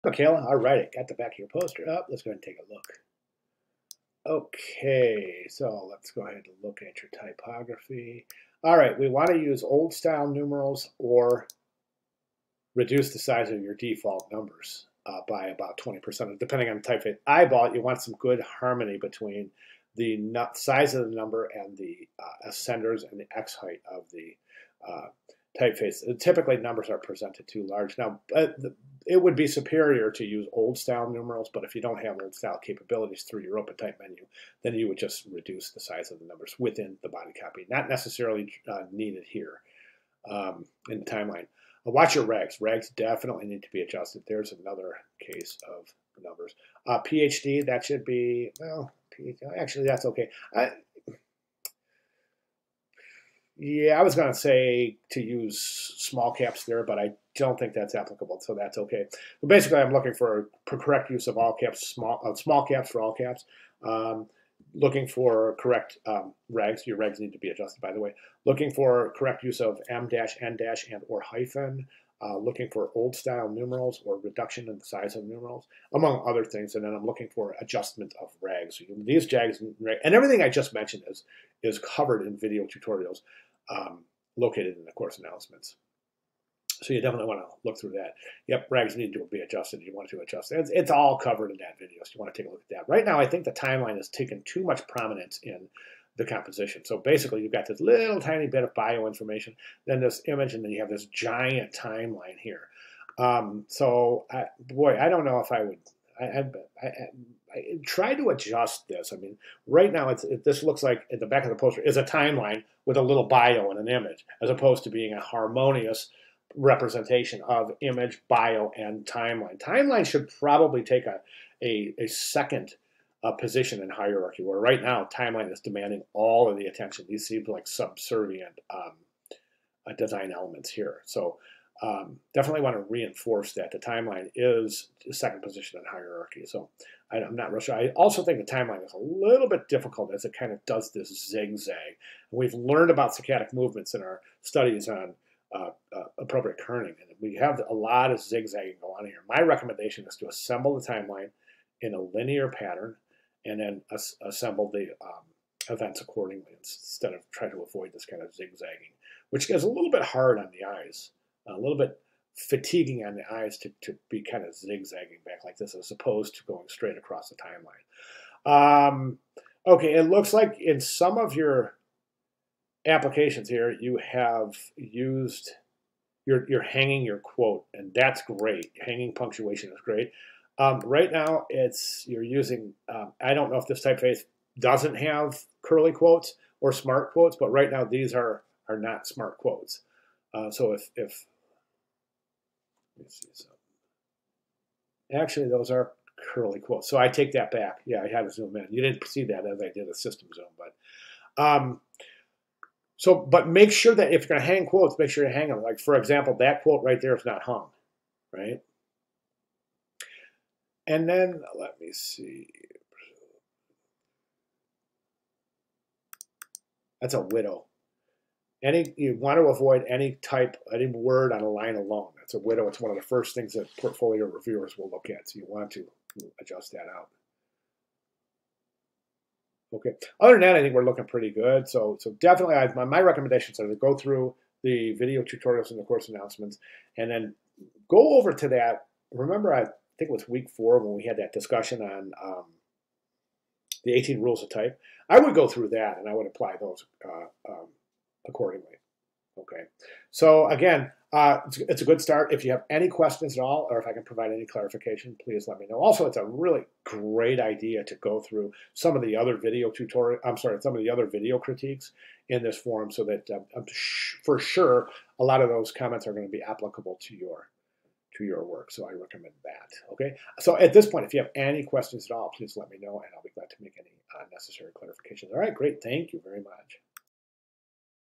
Michaela, all right, got the back of your poster up. Let's go ahead and take a look. Okay, so let's go ahead and look at your typography. All right, we want to use old style numerals or reduce the size of your default numbers by about 20%, depending on the typeface. Eyeball, you want some good harmony between the size of the number and the ascenders and the X height of the typeface. Typically, numbers are presented too large. Now, it would be superior to use old style numerals, but if you don't have old style capabilities through your open type menu, then you would just reduce the size of the numbers within the body copy. Not necessarily needed here in the timeline. Watch your regs. Regs definitely need to be adjusted. There's another case of numbers. PhD, that should be, well, actually, that's okay. Yeah, I was going to say to use small caps there, but I don't think that's applicable, so that's okay. But basically, I'm looking for correct use of all caps, small caps for all caps. Looking for correct regs. Your regs need to be adjusted, by the way. Looking for correct use of M-, N-, and or hyphen. Looking for old style numerals or reduction in the size of numerals, among other things. And then I'm looking for adjustment of regs. These jags and everything I just mentioned is covered in video tutorials located in the course announcements. So you definitely want to look through that. Yep, regs need to be adjusted. You want to adjust it. It's all covered in that video, so you want to take a look at that. Right now, I think the timeline has taken too much prominence in the composition. So basically, you've got this little tiny bit of bio information, then this image, and then you have this giant timeline here. Boy, I don't know if I would. I try to adjust this. I mean, right now, this looks like at the back of the poster is a timeline with a little bio and an image, as opposed to being a harmonious representation of image, bio, and timeline. Timeline should probably take a second position in hierarchy, where right now timeline is demanding all of the attention. These seem like subservient design elements here. So definitely want to reinforce that the timeline is the second position in hierarchy. So I'm not real sure. I also think the timeline is a little bit difficult as it kind of does this zigzag. We've learned about saccadic movements in our studies on appropriate kerning, and we have a lot of zigzagging going on here. My recommendation is to assemble the timeline in a linear pattern and then assemble the events accordingly instead of trying to avoid this kind of zigzagging, which is a little bit hard on the eyes, a little bit fatiguing on the eyes to be kind of zigzagging back like this as opposed to going straight across the timeline. Okay, it looks like in some of your applications here, you have used, you're hanging your quote, and that's great. Hanging punctuation is great. Right now, you're using, I don't know if this typeface doesn't have curly quotes or smart quotes, but right now these are not smart quotes. So if let me see something. Actually, those are curly quotes. So I take that back. Yeah, I had to zoom in. You didn't see that as I did a system zoom, but but make sure that if you're going to hang quotes, make sure you hang them. Like, for example, that quote right there is not hung, right? And then, let me see. That's a widow. You want to avoid any word on a line alone. That's a widow. It's one of the first things that portfolio reviewers will look at. So you want to adjust that out. Okay. Other than that, I think we're looking pretty good. So definitely, my recommendations are to go through the video tutorials and the course announcements, and then go over to that. Remember, I think it was week 4 when we had that discussion on the 18 rules of type. I would go through that, and I would apply those accordingly. Okay. So again, it's a good start. If you have any questions at all, or if I can provide any clarification, please let me know. Also, it's a really great idea to go through some of the other video some of the other video critiques in this forum, so that for sure a lot of those comments are going to be applicable to your work. So I recommend that. Okay. So at this point, if you have any questions at all, please let me know, and I'll be glad to make any necessary clarifications. All right. Great. Thank you very much.